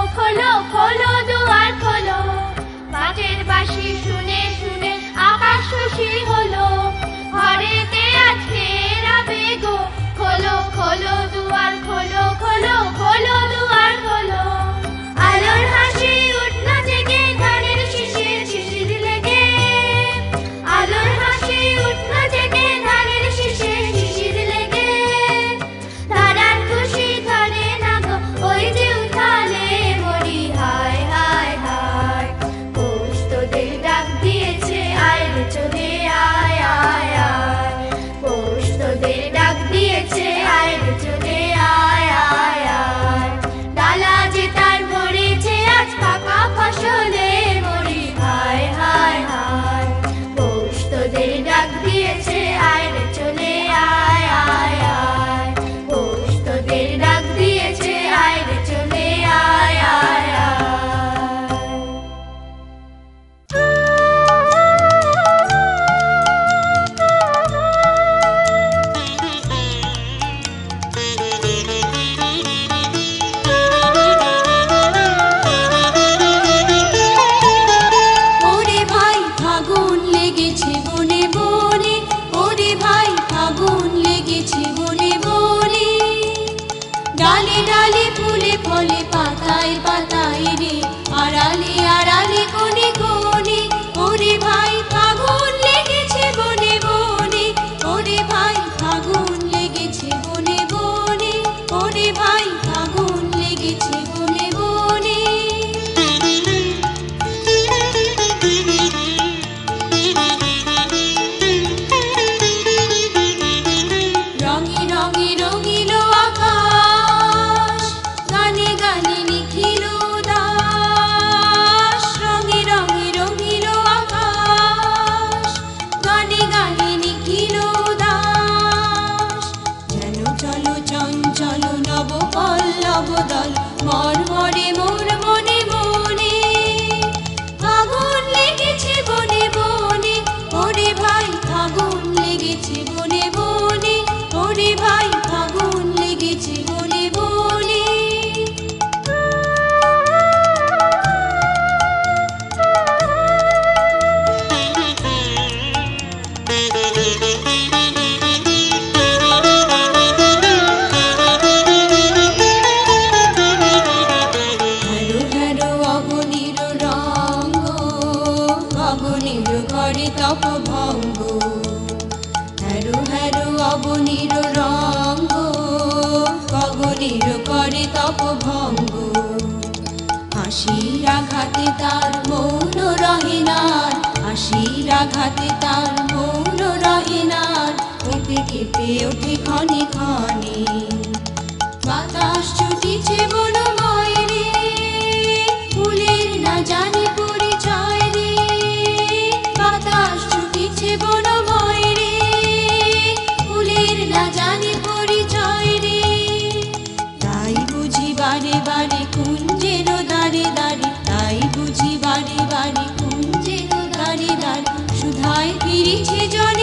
খোলো খোলো দুয়ার খোলো, মাঠের বাঁশি শুনে শুনে আকাশ খুশি হলো, ঘরেতে আজকে রাবে গো, খোলো খোলো দুয়ার খোলো, খোলো খোলো দুয়ার খোলো। আলোর হাসি উঠল জেগে ধানের শিশির শিশির লেগে, আলোর হাসি উঠল জেগে ধানের শিশির শিশির লেগে, ধারার খুশি ধরে না গো ওই যে উঠালে মরি, হায় হায় হায় পৌষ তোদের ডাক দিয়েছে আয় রে চলে আয় আয় আয়, পৌষ তোদের ডাক দিয়েছে আয় রে চলে আয় আয় আয়, ডালা যে তার ভরেছে আজ পাকা ফসলে মরি, হায় হায় হায় পৌষ তোদের ডাক দিয়েছে আয় রে চলে আয় আয় আয়, পৌষ তোদের ডাক দিয়েছে আয় রে চলে আয় আয় আয়। ওরে ভাই ফাগুন লেগেছে বনে বনে, ওরে ভাই ফাগুন লেগেছে বনে বনে, ডালে ডালে ফুলে ফলে পাতায় পাতায় রে, আড়ালে আড়ালে কোণে কোণে, ওরে ভাই ফাগুন লেগেছে বনে বনে, ওরে ভাই ফাগুন লেগেছে বনে বনে, ওরে ভাই ফাগুন লেগেছে বনে বনে। রঙে রঙে রঙিল আকাশ, গানে গানে লিখিল দাস, রঙে রঙে রঙিল আকাশ, গানে গানে লিখিল দাস, যেন চলো চঞ্চল নব পল্লব দল, মরমরে মোর মনে মনে, আগুন লেগেছে বনে বনে, ওরে ভাই ফাগুন লেগেছে বনে বনে, ওরে ভাই ফাগুন লেগেছে বনে বনে। হ্যারো হ্যারো অবনীর রঙ্গ, গগনের ঘরে তপ ভঙ্গ, হ্যারো হ্যারো অবনীর রঙ্গ, গগনের করে তপ ভঙ্গ, হাসির আঘাতে তার মৌন রহে নার, হাসির আঘাতে তার মৌন রহে নার, কেঁপে কেঁপে ওঠে ক্ষণে ক্ষণে, বাতাস ছুটিছে বনময় রে, ফুলের না জানে পরিচয় রে, বাতাস ছুটিছে বনময় রে, ফুলের না জানে পরিচয় রে, তাই বুঝি বারে বারে কুঞ্জের দাঁড়ে দাঁড়ে, তাই বুঝি বারে বারে কুঞ্জের দাঁড়ে দাঁড়ে, সুধায় ফিরিছে জনে